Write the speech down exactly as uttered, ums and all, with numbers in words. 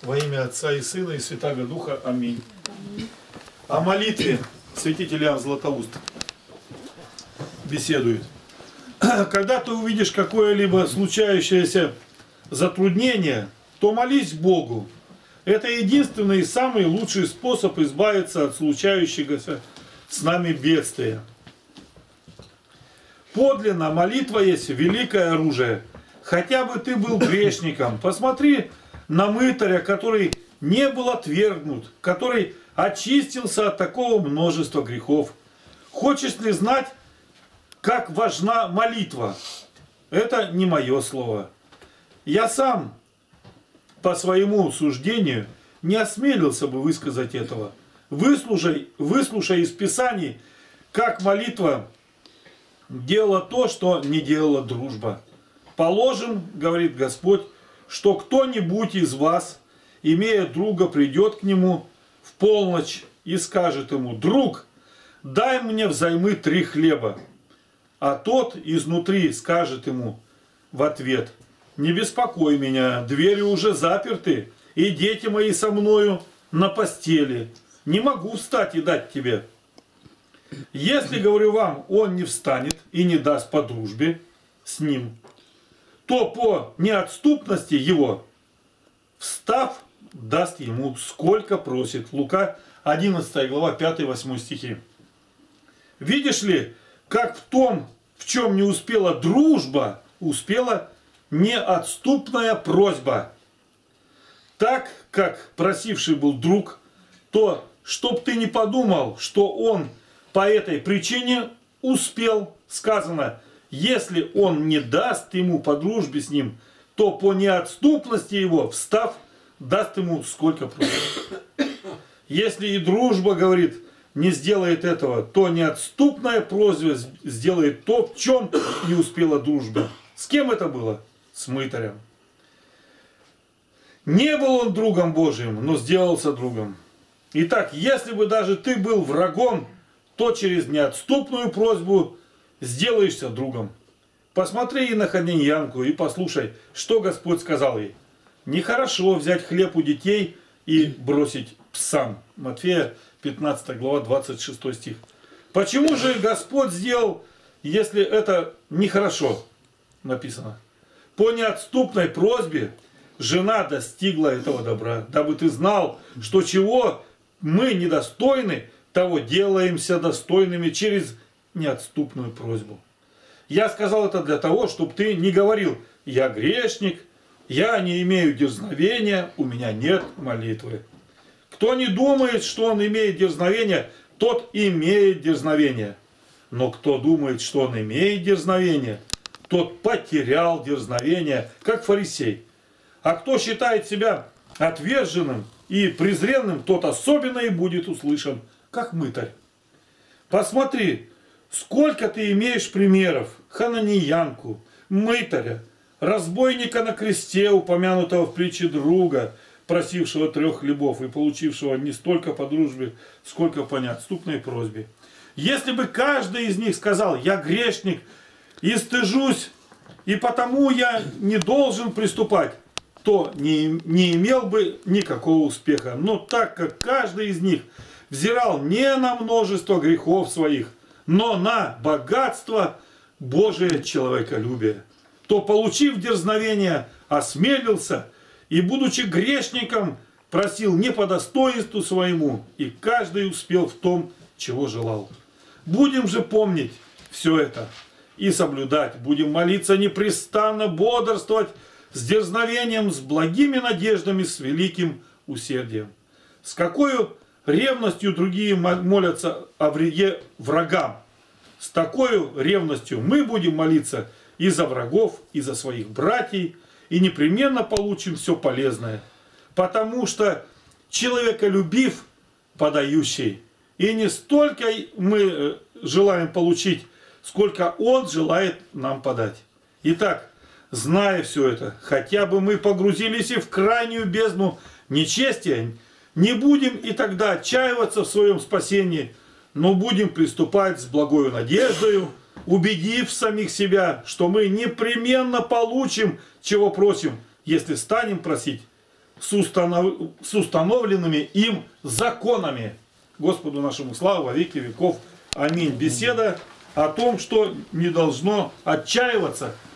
Во имя Отца и Сына и Святаго Духа. Аминь. О молитве святитель Иоанн Златоуст беседует. Когда ты увидишь какое-либо случающееся затруднение, то молись Богу. Это единственный и самый лучший способ избавиться от случающегося с нами бедствия. Подлинно молитва есть великое оружие. Хотя бы ты был грешником, посмотри на мытаря, который не был отвергнут, который очистился от такого множества грехов. Хочешь ли знать, как важна молитва? Это не мое слово. Я сам, по своему суждению, не осмелился бы высказать этого. Выслушай, выслушай из Писаний, как молитва делала то, что не делала дружба. Положим, говорит Господь, что кто-нибудь из вас, имея друга, придет к нему в полночь и скажет ему: «Друг, дай мне взаймы три хлеба». А тот изнутри скажет ему в ответ: «Не беспокой меня, двери уже заперты, и дети мои со мною на постели. Не могу встать и дать тебе». Если, говорю вам, он не встанет и не даст по дружбе с ним, то по неотступности его, встав, даст ему сколько просит. Лука одиннадцатая глава, пятый-восьмой стихи. Видишь ли, как в том, в чем не успела дружба, успела неотступная просьба. Так как просивший был друг, то чтоб ты не подумал, что он по этой причине успел, сказано: если он не даст ему по дружбе с ним, то по неотступности его, встав, даст ему сколько просит. Если и дружба, говорит, не сделает этого, то неотступная просьба сделает то, в чем не успела дружба. С кем это было? С мытарем. Не был он другом Божьим, но сделался другом. Итак, если бы даже ты был врагом, то через неотступную просьбу сделаешься другом. Посмотри и на хананеянку и послушай, что Господь сказал ей. Нехорошо взять хлеб у детей и бросить псам. Матфея пятнадцатая глава, двадцать шестой стих. Почему же Господь сделал, если это нехорошо написано? По неотступной просьбе жена достигла этого добра, дабы ты знал, что чего мы недостойны, того делаемся достойными через неотступную просьбу. Я сказал это для того, чтобы ты не говорил: я грешник, я не имею дерзновения, у меня нет молитвы. Кто не думает, что он имеет дерзновение, тот имеет дерзновение. Но кто думает, что он имеет дерзновение, тот потерял дерзновение, как фарисей. А кто считает себя отверженным и презренным, тот особенно и будет услышан, как мытарь. Посмотри, сколько ты имеешь примеров: хананеянку, мытаря, разбойника на кресте, упомянутого в притче друга, просившего трех хлебов и получившего не столько по дружбе, сколько по неотступной просьбе. Если бы каждый из них сказал: я грешник и стыжусь, и потому я не должен приступать, то не, не имел бы никакого успеха. Но так как каждый из них взирал не на множество грехов своих, но на богатство Божие человеколюбия, то, получив дерзновение, осмелился и, будучи грешником, просил не по достоинству своему, и каждый успел в том, чего желал. Будем же помнить все это и соблюдать, будем молиться непрестанно, бодрствовать с дерзновением, с благими надеждами, с великим усердием. С какой ревностью другие молятся о вреде врагам, с такой ревностью мы будем молиться и за врагов, и за своих братьев, и непременно получим все полезное. Потому что человеколюбив подающий, и не столько мы желаем получить, сколько он желает нам подать. Итак, зная все это, хотя бы мы погрузились и в крайнюю бездну нечестия, не будем и тогда отчаиваться в своем спасении, но будем приступать с благою надеждою, убедив самих себя, что мы непременно получим, чего просим, если станем просить с, установ... с установленными им законами. Господу нашему славу во веки веков. Аминь. Беседа о том, что не должно отчаиваться